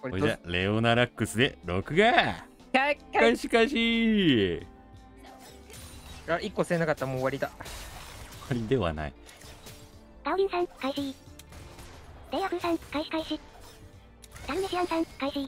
こほいじゃレオナラックスで録画しかしあ、1個せなかったらもう終わりだ。 終わりではない。 タオリンさん、開始。レイヤフーさん、開始。ダルメシアンさん、開始。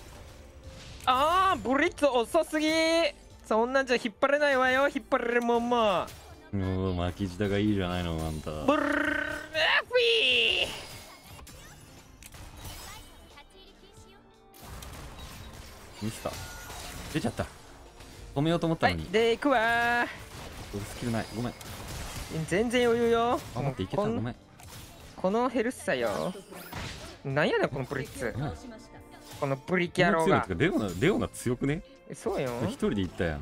ブリッツ遅すぎ。そんなんじゃ引っ張れないわよ。引っ張れるもんも。 もう巻き舌がいいじゃないのあんた。 ブルーフィー。 ミスター出ちゃった。止めようと思ったはい、 のに、 で、行くわ俺スキルない。ごめん。 全然余裕よ。 あ、待って、いけた。ごめん。 このヘルスさよ。なんやねん、このブリッツ。 うんこのブリキャロが。 レオナ強くね。 そうよ。 一人で行ったやん。 ち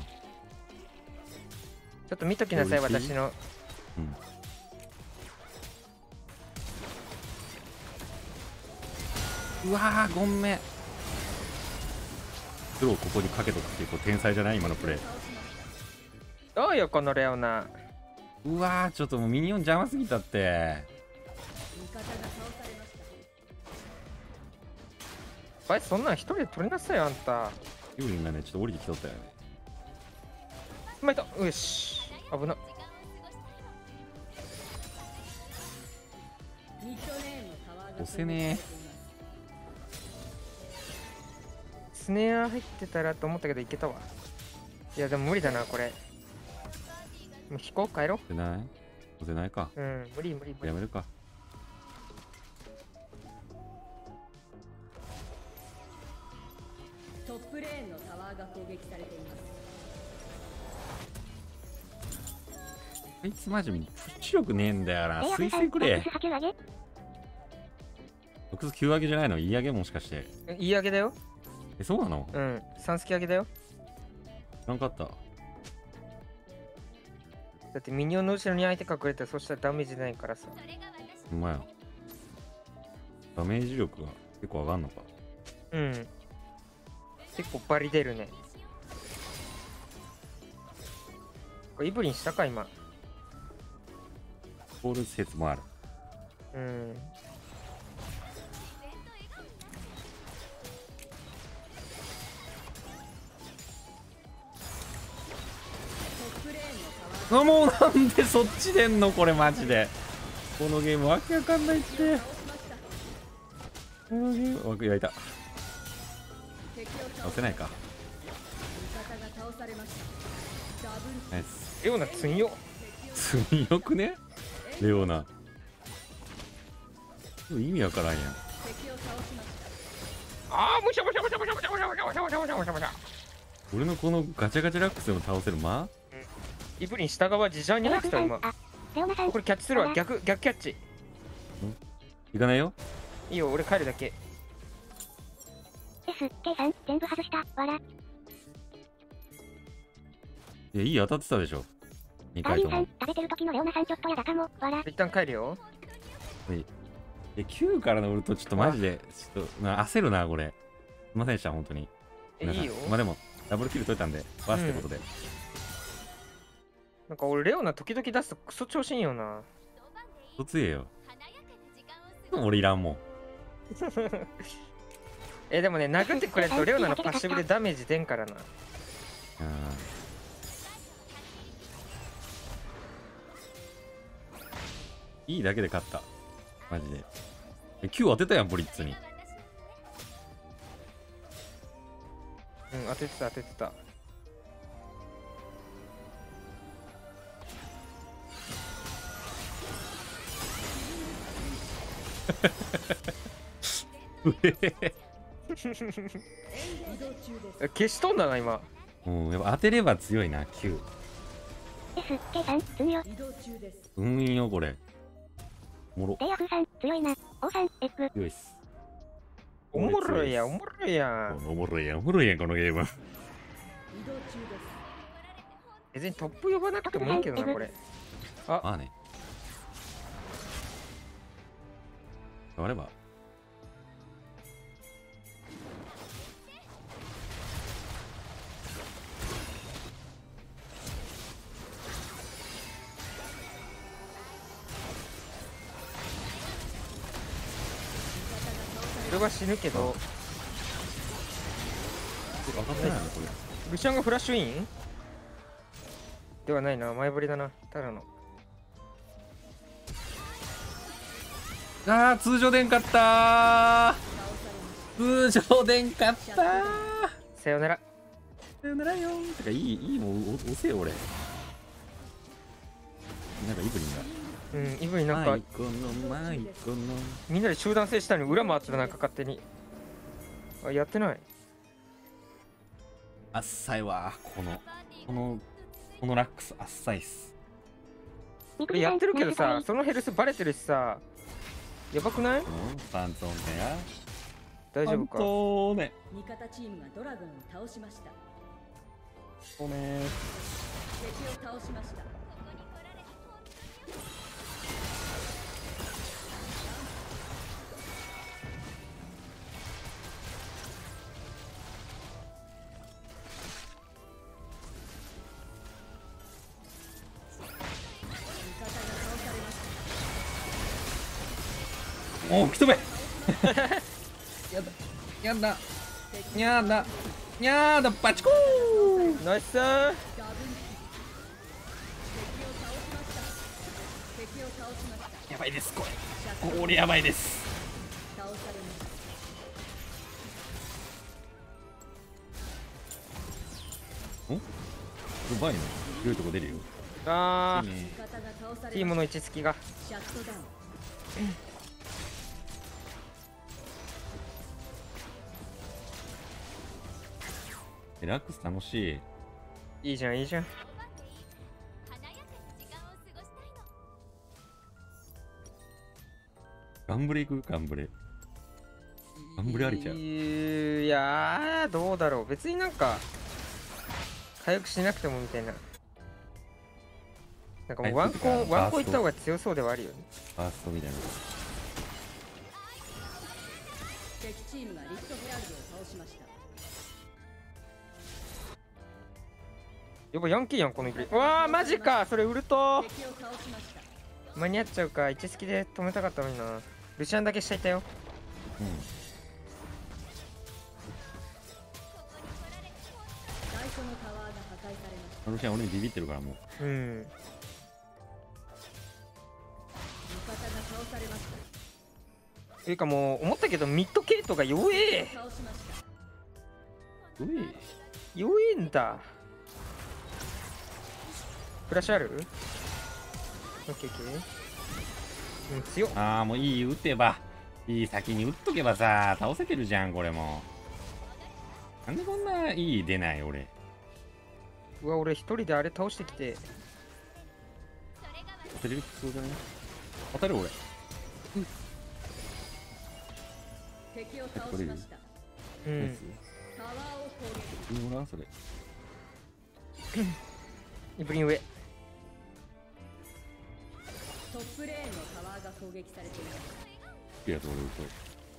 ょっと見ときなさい、 美味しい私の。 うわー、ごめん。スローここにかけとくっていう、こう天才じゃない今のプレイ。 どうよ、このレオナ。 うわー、ちょっともうミニオン邪魔すぎたって。 そんなん一人で取りなさいよ、あんた。 ユーリンがね、ちょっと降りてきとったよね。 まいた。よし。危な。 押せねスネア入ってたらと思ったけどいけたわ。いやでも無理だなこれ。もう飛行帰ろ押せない押せないか。 う。無理。 やめるか。 トップレーンのタワーが攻撃されています。 あいつマジプッシュ力ねえんだよな。推薦くれ。6ス9上げじゃないの？言い上げもしかして。 言い上げだよ。 そうなの 3スキ上げだよ。 知らんかった。 だってミニオンの後ろに相手隠れてそしたらダメージないからさ。 ほんまや。ダメージ力が結構上がんのか。 結構バリ出るね。これイブリンしたか今。 ボール説もある。もうなんでそっち出んのこれマジで。このゲームわけわかんないって。このゲーム枠焼いた。押せないか。ナイス。 レオナ強っ。 強くねレオナ。意味わからんやん。俺のこのガチャガチャラックスでも倒せるまイブリン下側自ジャンに入ってた今。これキャッチするわ。逆キャッチ。 いかないよ。 いいよ俺帰るだけ。 S、K さん全部外した。わら。 いや、いい当たってたでしょ。2回とも。 食べてる時のレオナさんちょっとやだかも。わら。 一旦帰るよ。 9からのウルトちょっとマジでちょっと焦るなこれ。すいませんでした本当に。 いいよ。 まあでもダブルキル取れたんでバスってことで。 なんか俺レオナ時々出すとクソ調子いいよな。 クソ強えよ。俺いらんもん。 でもね殴ってくれるとレオナのパッシブでダメージ出んからな。 いいだけで勝ったマジで。9当てたやんブリッツに。 当ててた。消しとんだな今。 やっぱ当てれば強いな9。 S、K さん強いよ。 いいよこれ。おもろ。 レイヤフーさん強いな。O さんエッグ。 強いっす。 おもろいやん。 おもろいやんこのゲーム。 別にトップ呼ばなくてもいいけどなこれ。 まあね。あれば。 俺は死ぬけど当たってないのこれ。 ルシアンがフラッシュインではないな、前振りだな、ただの。 あー、通常出んかったー。通常出んかったー。 さよなら。 さよならよー。てか、いい、もう押せよ、俺。なんかイブリンが。 うん、イブになんかマイコのマイコの。 みんなで集団制したのに裏回ってた、なんか勝手に。あ、やってない。 あっさいわー。このラックス、あっさいっす。 みくこれやってるけどナイさ、 スそのヘルスバレてるしさ、やばくない？ ファントーネや。 大丈夫か？ ファントーネ。 味方チームがドラゴンを倒しました。 おね敵を倒しました。 おお、来とべ。やだ。やだ。やだ。やだ。バチコー。 ナイスー。 敵を倒しました。 やばいです、これ。これやばいです。 倒されました。 お、うまいの。広いとこ出るよ。 あー、 いいね。 味方が倒されました。 チームの位置付きが。 シャットダウン。 ラックス楽しい。 いいじゃん、いいじゃん。 ガンブレいく？ガンブレ。ガンブレありちゃう。 いやー、どうだろう。別になんか、回復しなくてもみたいな。なんかもうワンコンいった方が強そうではあるよね。 ファーストみたいな。 敵チームがリフトヘラルドを倒しました。 やっぱヤンキーやん、このイブリ。うわー、マジか。それウルト敵を倒しました。 間に合っちゃうか。位置付きで止めたかったのにな。ルシアンだけ下いたよ。 うん。 最初のタワーが破壊されました。 ロシアン俺にビビってるからもう。 うん。 味方が倒されました。 というかもう思ったけどミッドケイトが弱え。 倒しました。 うい。 弱えんだ。フラッシュある？オッケーオッケー。うん、強っ。 ああ、もういい、撃てば。いい、先に撃っとけばさ、倒せてるじゃん、これも。なんでこんないい出ない、俺。 うわ、俺一人であれ倒してきて。 当てれる必要じゃない？当たる俺。 敵を倒しました。 うん。 タワーを攻撃。 いいもらうそれ。 イブリン上。 トップレーンのタワーが攻撃されています。 いやつ俺撃とう。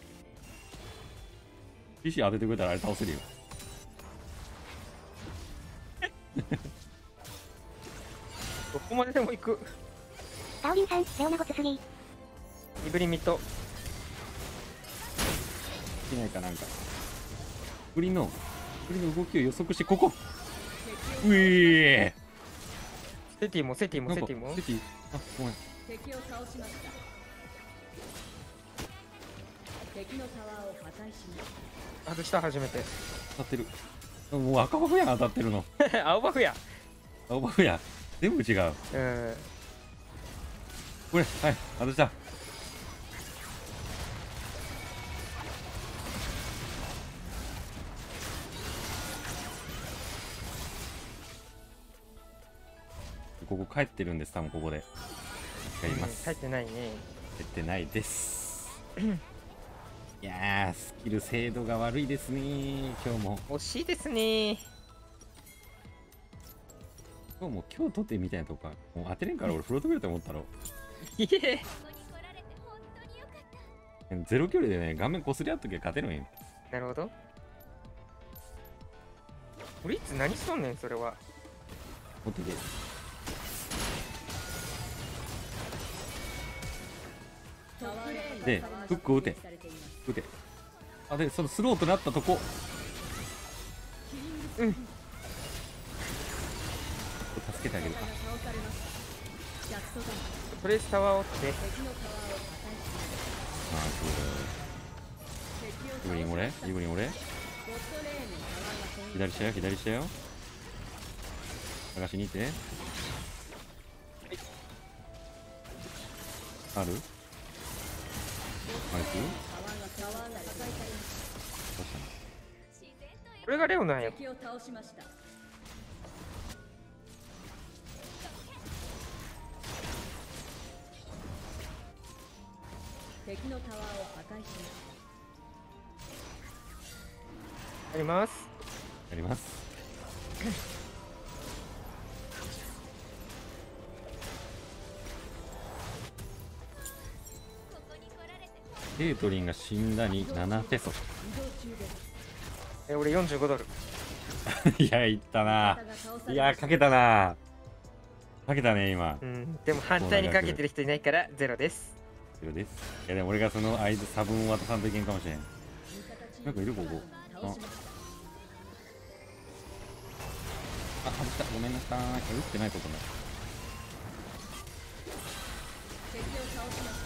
石当ててくれたらあれ倒せるよ。 どこまででも行く。 タオリンさん、レオナゴス3。 イブリンミッド。 いないかなんか。グリの動きを予測して、ここうえセティもセティーなんかもセティも。 セティ、あ、ごめん。 敵を倒しました。敵のタワーを破壊しました。 外した初めて。 当たってる。もう赤バフやん、当たってるの。 青バフや。 青バフや。全部違う。 うん。 これ、はい、外した。ここ帰ってるんです、多分ここで。やります。 入ってないね。 帰ってないです。いやー、スキル精度が悪いですね、今日も。 惜しいですね。 今日取ってみたいなとこか。もう当てれんから俺フロートくれと思ったろ。 いえ。 ゼロ距離でね、画面こすり合っときゃ勝てるんよ。 なるほど。俺いつ何しとんねん、それは。 持ってけ。で、フックを打て。打て。あ、で、そのスローとなったとこ。 うん。 助けてあげるか。 倒されましたジャクソダウンとりあえずタワーを折って。 敵のタワーを破壊しナイ敵をス。イブリン俺イブリン俺ボットレーンにタワーが攻撃左下よ左下よ。探しに行って。あるナイス。 タワーが破壊されましどうしたの。 これがレオナンよ。 た敵を倒しました敵のタワーを破壊しましたあります。 やります。ケイトリンが死んだに7ペソ。 移動中です俺45ドル。 いや、いったな。いや、かけたな。かけたね、今。 うん。でも反対にかけてる人いないからゼロです。 以上です。いや、でも俺がその間差分を渡さんといけんかもしれん。なんかいるここ。あ、外した。ごめんなさい。打ってないことない。 敵を倒しました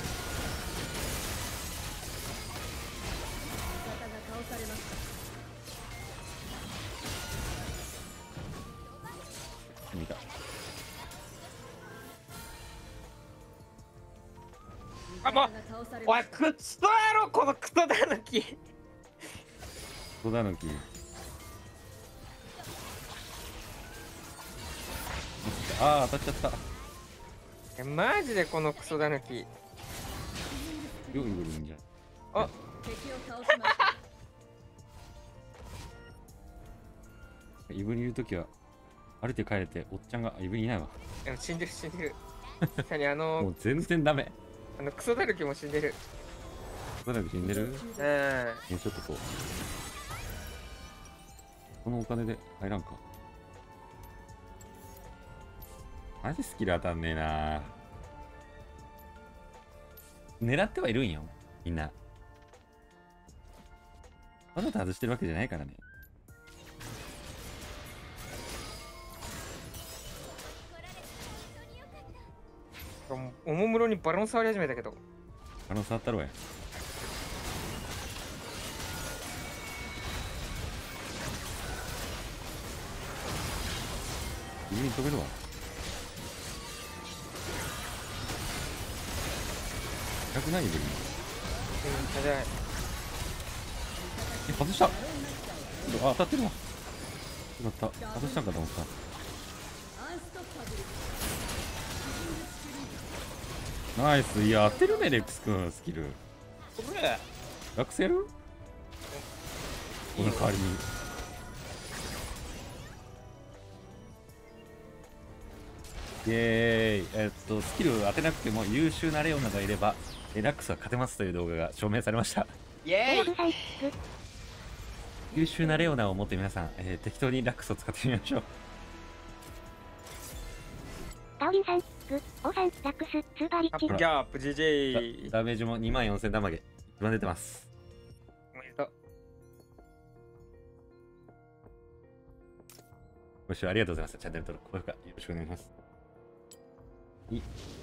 味方が倒されました見た。 あ、もう味方が倒されおい、 ましたクソ野郎このクソだぬき。 戸田抜き。ああ、当たっちゃった。 マジでこのクソだぬき。 よ、イブリンじゃん。 あ、 敵を倒しましたイブリンいるときは、歩いて帰れて、おっちゃんが、イブリンいないわ。 でも死んでる死んでる。さにもう全然ダメ。 クソだぬきも死んでる。 戸田抜き死んでる。もうん。 うちょっとこう。このお金で入らんか。マジスキル当たんねえな。狙ってはいるんよ、みんな。わざと外してるわけじゃないからね。 おもむろにバロン触り始めたけど。 触ったろや。指に飛べるわ。高くないイブリン。 うん、じゃ外した。あ、当たってるわ。よかった。外したんかと思った。 アンストッパブルナイス。いや、当てるね、レックス君、スキル。 これラックスやるこの代わりに。イエーイ。スキル当てなくても優秀なレオナがいれば、ラックスは勝てますという動画が証明されました。 イエーイ。 さん、 優秀なレオナを持って皆さん、適当にラックスを使ってみましょう。 タオリンさん、オさん、ラックス、スーパーリッチアップ。ギャップ GJ。 ダメージも24000ダマゲ一番出てます。 おめでとう。 ご視聴ありがとうございました。チャンネル登録、高評価よろしくお願いします。